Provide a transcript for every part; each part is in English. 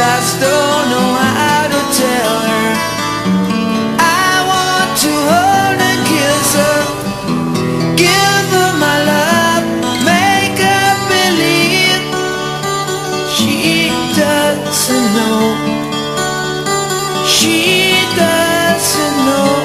just don't know how to tell her. I want to hold and kiss her, give her my love, make her believe. She doesn't know, she doesn't know.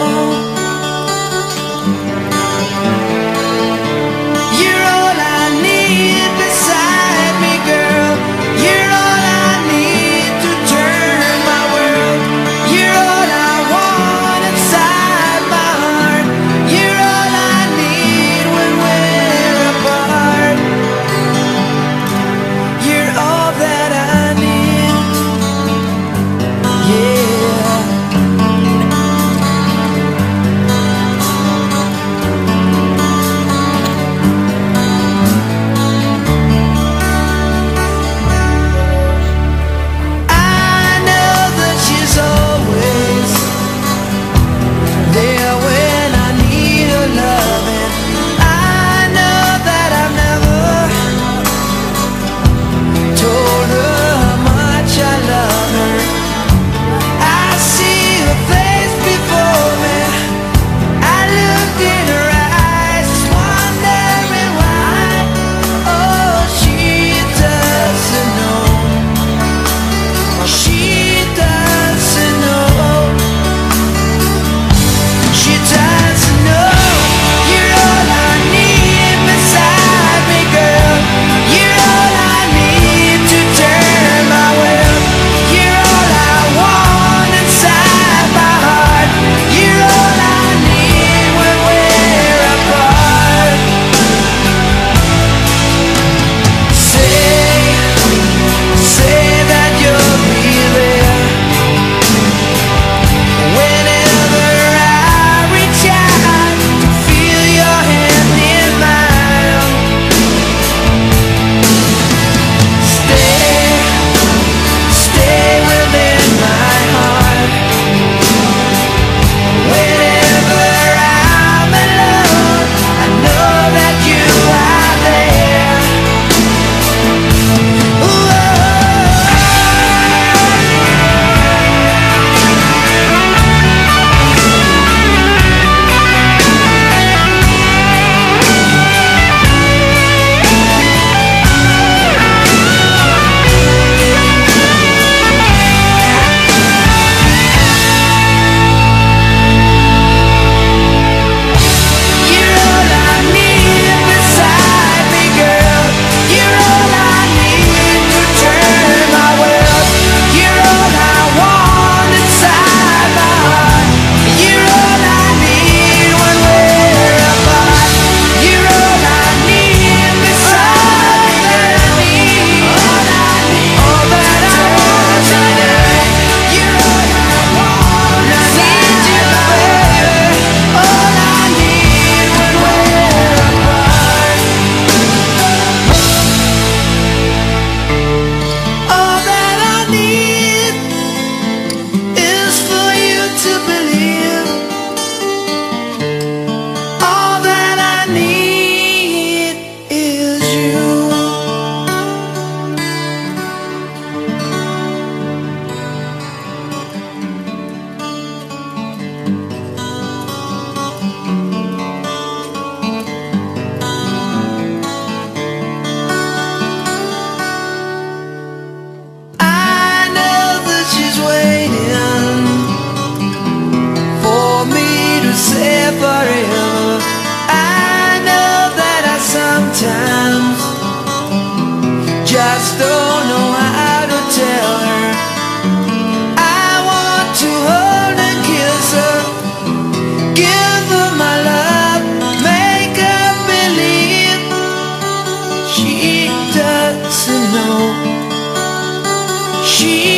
You're all I need beside me, girl. You're all I need to turn my world. You're all I want inside my heart. You're all I need when we're apart. You're all that I need, yeah. I know that she's always there when I need her loving. I know that I've never told her how much I love her. I see her face before me, I look in her eyes, just wondering why. Oh, she doesn't know, she doesn't know, she doesn't know. You're all I need beside me, girl. You're all I need to turn my world. You're all I want inside my heart. You're all I need when we're apart. Say that you'll be there whenever I reach out to feel your hand in mine. Stay within my heart whenever I'm alone. I know that you are there. You're all I need beside me, girl. You're all I need to turn my world. You're all I want inside my heart. You're all I need when we're apart. You're all I need beside me, all that I want tonight. You're all I want, I need you, baby. All I need when we're apart. All that I need is for you to believe. All that I need is you. I know that she's waiting for me to say forever. I know that I sometimes just don't know how to tell her. I want to hold and kiss her, give her my love, make her believe. She doesn't know, she